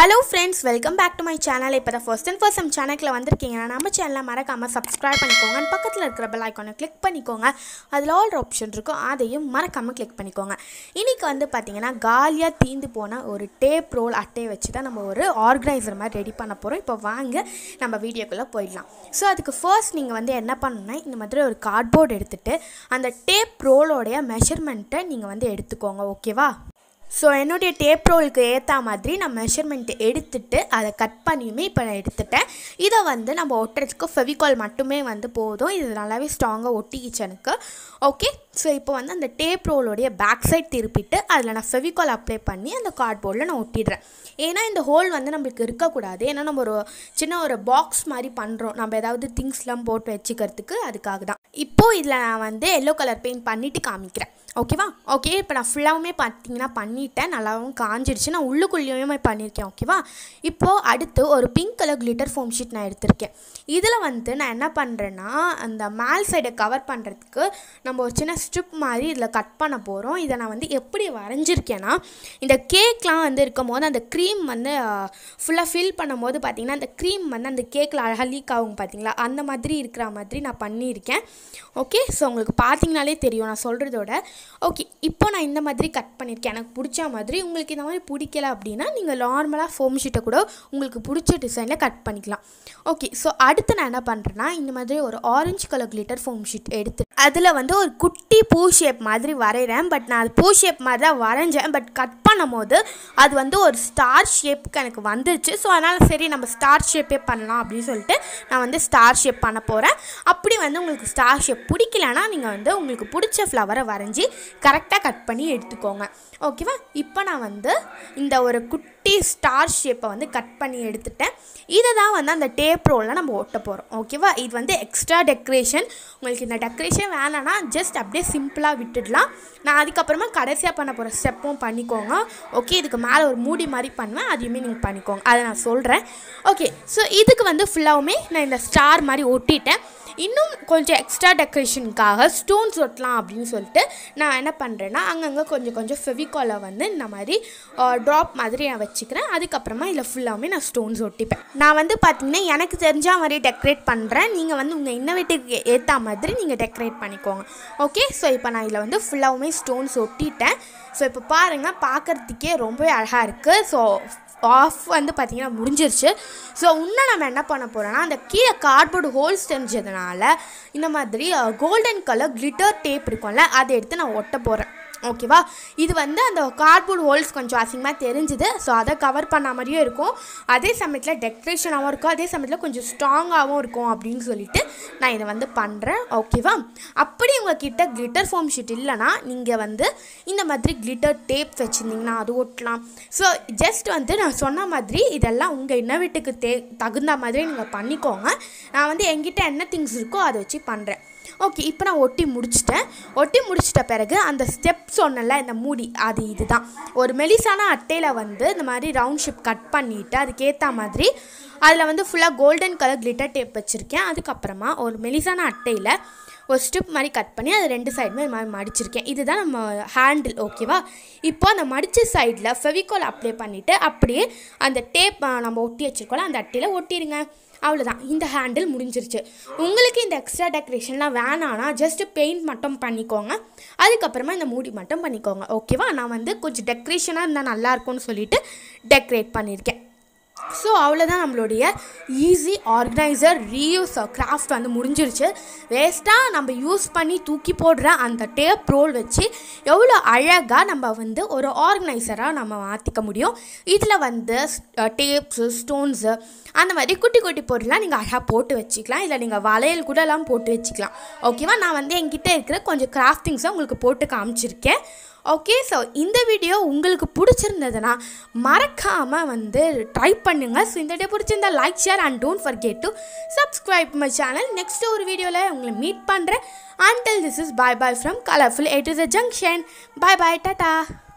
Hello friends, welcome back to my channel. இப்போ தான் first and first நம்ம சேனலுக்குள்ள வந்திருக்கீங்கன்னா நம்ம சேனலை மறக்காம subscribe பண்ணிக்கோங்க. பக்கத்துல இருக்கிற bell icon-ஐ click பண்ணிக்கோங்க. அதுல all ஆப்ஷன் இருக்கும். அதையும் மறக்காம click பண்ணிக்கோங்க. இன்னைக்கு வந்து பாத்தீங்கன்னா காலியா தீந்து போன ஒரு டேப் ரோல் அட்டையை வச்சு தான் நம்ம ஒரு ஆர்கனைசர் மாதிரி ரெடி பண்ண போறோம். இப்போ வாங்க நம்ம வீடியோக்குள்ள போயிடலாம். சோ அதுக்கு ஃபர்ஸ்ட் நீங்க வந்து என்ன பண்ணனும்னா இந்த மாதிரி ஒரு கார்ட்போர்ட் எடுத்துட்டு அந்த டேப் ரோலோட மெஷர்மென்ட்டை நீங்க வந்து எடுத்துக்கோங்க. ஓகேவா? ஸோ என்னுடைய டேப் ரோலுக்கு ஏற்ற மாதிரி நான் மெஷர்மெண்ட் எடுத்துகிட்டு அதை கட் பண்ணியுமே இப்போ நான் எடுத்துட்டேன். இதை வந்து நம்ம ஒட்டுறதுக்கு ஃபெவிகால் மட்டுமே வந்து போதும். இது நல்லாவே ஸ்ட்ராங்காக ஒட்டிக்கிச்சு எனக்கு. ஓகே, ஸோ இப்போ வந்து அந்த டேப் ரோலோடைய பேக் சைட் திருப்பிட்டு அதில் நான் ஃபெவிகால் அப்ளை பண்ணி அந்த கார்ட்போர்டில் நான் ஒட்டிடுறேன். ஏன்னா இந்த ஹோல் வந்து நம்மளுக்கு இருக்கக்கூடாது. ஏன்னா நம்ம ஒரு சின்ன ஒரு பாக்ஸ் மாதிரி பண்ணுறோம், நம்ம ஏதாவது திங்ஸ்லாம் போட்டு வச்சுக்கிறதுக்கு, அதுக்காக தான். இப்போது இதில் நான் வந்து எல்லோ கலர் பெயிண்ட் பண்ணிவிட்டு காமிக்கிறேன். ஓகேவா? ஓகே, இப்போ நான் ஃபுல்லாகவுமே பார்த்தீங்கன்னா பண்ணிட்டேன், நல்லாவும் காஞ்சிடுச்சு. நான் உள்ளுக்குள்ளேயுமே பண்ணியிருக்கேன். ஓகேவா? இப்போது அடுத்து ஒரு pink colour glitter foam sheet நான் எடுத்திருக்கேன். இதில் வந்து நான் என்ன பண்ணுறேன்னா அந்த மேல் சைடை கவர் பண்ணுறதுக்கு நம்ம ஒரு சின்ன ஸ்ட்ரிப் மாதிரி இதில் கட் பண்ண போகிறோம். இதை நான் வந்து எப்படி வரைஞ்சிருக்கேன்னா, இந்த கேக்லாம் வந்து இருக்கும் போது அந்த க்ரீம் வந்து ஃபுல்லாக ஃபில் பண்ணும் போது பார்த்திங்கன்னா அந்த க்ரீம் வந்து அந்த கேக்கில் அழகாக லீக் ஆகும் பார்த்திங்களா, அந்த மாதிரி இருக்கிற மாதிரி நான் பண்ணியிருக்கேன். ஓகே, ஸோ உங்களுக்கு பார்த்திங்கனாலே தெரியும் நான் சொல்கிறதோட. ஓகே, இப்போ நான் இந்த மாதிரி கட் பண்ணியிருக்கேன் எனக்கு பிடிச்ச மாதிரி. உங்களுக்கு இந்த மாதிரி பிடிக்கல அப்படின்னா நீங்கள் நார்மலாக ஃபோம் ஷீட்டை கூட உங்களுக்கு பிடிச்ச டிசைனில் கட் பண்ணிக்கலாம். ஓகே, ஸோ அடுத்து நான் என்ன பண்ணுறேன்னா இந்த மாதிரி ஒரு orange colour glitter foam sheet எடுத்து அதில் வந்து ஒரு குட்டி பூ ஷேப் மாதிரி வரைகிறேன். பட் நான் அது பூ ஷேப் மாதிரி தான் வரைஞ்சேன். பட் கட் பண்ணும் போது அது வந்து ஒரு ஸ்டார் ஷேப்புக்கு எனக்கு வந்துருச்சு. ஸோ அதனால் சரி நம்ம ஸ்டார் ஷேப்பே பண்ணலாம் அப்படின்னு சொல்லிட்டு நான் வந்து ஸ்டார் ஷேப் பண்ண போகிறேன். அப்படி வந்து உங்களுக்கு ஸ்டார் ஷேப் பிடிக்கலன்னா நீங்கள் வந்து உங்களுக்கு பிடிச்ச ஃப்ளவரை வரைஞ்சி கரெக்டாக கட் பண்ணி எடுத்துக்கோங்க. ஓகேவா? இப்போ நான் வந்து இந்த ஒரு குட்டி ஸ்டார் ஷேப்பை வந்து கட் பண்ணி எடுத்துட்டேன். இதை தான் வந்து அந்த டேப் ரோலில் நம்ம ஒட்ட போகிறோம். ஓகேவா? இது வந்து எக்ஸ்ட்ரா டெக்கரேஷன். உங்களுக்கு இந்த டெக்கரேஷன் வேணான்னா ஜஸ்ட் அப்படியே சிம்பிளாக விட்டுடலாம். நான் அதுக்கப்புறமா கடைசியாக பண்ண போகிற ஸ்டெப்பும் பண்ணிக்கோங்க. ஓகே, இதுக்கு மேலே ஒரு மூடி மாதிரி பண்ணுவேன், அதையுமே நீங்கள் பண்ணிக்கோங்க, அதை நான் சொல்கிறேன். ஓகே, ஸோ இதுக்கு வந்து ஃபுல்லாகவுமே நான் இந்த ஸ்டார் மாதிரி ஒட்டிட்டேன். இன்னும் கொஞ்சம் எக்ஸ்ட்ரா டெக்கரேஷனுக்காக ஸ்டோன்ஸ் ஒட்டலாம் அப்படின்னு சொல்லிட்டு நான் என்ன பண்ணுறேன்னா அங்கங்கே கொஞ்சம் கொஞ்சம் ஃபெவிகாலை வந்து இந்த மாதிரி ட்ராப் மாதிரி நான் வச்சுக்கிறேன். அதுக்கப்புறமா இதில் ஃபுல்லாகவுமே நான் ஸ்டோன்ஸ் ஒட்டிப்பேன். நான் வந்து பார்த்திங்கன்னா எனக்கு தெரிஞ்ச மாதிரி டெக்கரேட் பண்ணுறேன். நீங்கள் வந்து உங்கள் இன்னோவேட்டிவ்க்கு ஏற்ற மாதிரி நீங்கள் டெக்கரேட் பண்ணிக்கோங்க. ஓகே, ஸோ இப்போ நான் இதில் வந்து ஃபுல்லாகவுமே ஸ்டோன்ஸ் ஒட்டிட்டேன். ஸோ இப்போ பாருங்கள், பார்க்குறதுக்கே ரொம்பவே அழகாக இருக்குது. ஸோ ஆஃப் வந்து பார்த்திங்கன்னா முடிஞ்சிருச்சு. ஸோ இன்னும் நம்ம என்ன பண்ண போகிறோன்னா அந்த கீழே கார்ட்போர்டு ஹோல்ஸ் தெரிஞ்சதுனால இந்த மாதிரி கோல்டன் கலர் கிளிட்டர் டேப் இருக்கும்ல, அதை எடுத்து நான் ஒட்ட போகிறேன். ஓகேவா? இது வந்து அந்த கார்ட்போர்டு ஹோல்ஸ் கொஞ்சம் அசிங்கமாக தெரிஞ்சுது. ஸோ அதை கவர் பண்ண மாதிரியும் இருக்கும், அதே சமயத்தில் டெக்கரேஷனாகவும் இருக்கும், அதே சமயத்தில் கொஞ்சம் ஸ்ட்ராங்காகவும் இருக்கும் அப்படின்னு சொல்லிட்டு நான் இதை வந்து பண்ணுறேன். ஓகேவா? அப்படி உங்கள்கிட்ட கிளிட்டர் ஃபோம் ஷீட் இல்லைனா நீங்கள் வந்து இந்த மாதிரி கிளிட்டர் டேப் வச்சுருந்தீங்கன்னா அது ஒட்டலாம். ஸோ ஜஸ்ட் வந்து நான் சொன்ன மாதிரி இதெல்லாம் உங்கள் இன்னோவேட்டுக்கு தகுந்த மாதிரி நீங்கள் பண்ணிக்கோங்க. நான் வந்து என்கிட்ட என்ன திங்ஸ் இருக்கோ அதை வச்சு பண்ணுறேன். ஓகே, இப்போ நான் ஒட்டி முடிச்சிட்ட பிறகு அந்த ஸ்டெப் சொன்னல இந்த மூடி, அது இதுதான். ஒரு மெலிசான அட்டையில் வந்து இந்த மாதிரி ரவுண்ட் ஷேப் கட் பண்ணிவிட்டு அதுக்கேற்ற மாதிரி அதில் வந்து ஃபுல்லாக கோல்டன் கலர் கிளிட்டர் டேப் வச்சுருக்கேன். அதுக்கப்புறமா ஒரு மெலிசான அட்டையில் ஒரு ஸ்ட்ரிப் மாதிரி கட் பண்ணி அது ரெண்டு சைடுமே இது மாதிரி மடிச்சிருக்கேன். இதுதான் நம்ம ஹேண்டில். ஓகேவா? இப்போ அந்த மடித்த சைடில் ஃபெவிகால் அப்ளை பண்ணிவிட்டு அப்படியே அந்த டேப் நம்ம ஒட்டி வச்சுருக்கோம்ல அந்த அட்டையில் ஒட்டிடுங்க. அவ்வளோதான், இந்த ஹேண்டில் முடிஞ்சிருச்சு. உங்களுக்கு இந்த எக்ஸ்ட்ரா டெக்கரேஷன்லாம் வேணான்னா ஜஸ்ட்டு பெயிண்ட் மட்டும் பண்ணிக்கோங்க. அதுக்கப்புறமா இந்த மூடி மட்டும் பண்ணிக்கோங்க. ஓகேவா? நான் வந்து கொஞ்சம் டெக்கரேஷனாக இருந்தால் நல்லாயிருக்கும்னு சொல்லிட்டு டெக்கரேட் பண்ணியிருக்கேன். ஸோ அவ்வளோதான், நம்மளுடைய ஈஸி ஆர்கனைசர் ரீயூஸ் கிராஃப்ட் வந்து முடிஞ்சிருச்சு. வேஸ்ட்டாக நம்ம யூஸ் பண்ணி தூக்கி போடுற அந்த டேப் ரோல் வச்சு எவ்வளோ அழகாக நம்ம வந்து ஒரு ஆர்கனைசராக நம்ம மாற்றிக்க முடியும். இதில் வந்து டேப்ஸு, ஸ்டோன்ஸு, அந்த மாதிரி குட்டி குட்டி பொருள்லாம் நீங்கள் அழகாக போட்டு வச்சுக்கலாம். இல்லை நீங்கள் வளையல் கூடலாம் போட்டு வச்சுக்கலாம். ஓகேவா? நான் வந்து என்கிட்ட இருக்கிற கொஞ்சம் கிராஃப்டிங்ஸை உங்களுக்கு போட்டு காமிச்சிருக்கேன். ஓகே, ஸோ இந்த வீடியோ உங்களுக்கு பிடிச்சிருந்ததுன்னா மறக்காமல் வந்து ட்ரை பண்ணுங்கள். ஸோ இந்த வீடியோ பிடிச்சிருந்தா like, share and don't forget to subscribe my channel. Next ஒரு வீடியோவில் உங்களை மீட் பண்ணுறேன். Until this is bye bye from Colourful A to the junction. Bye bye, tata.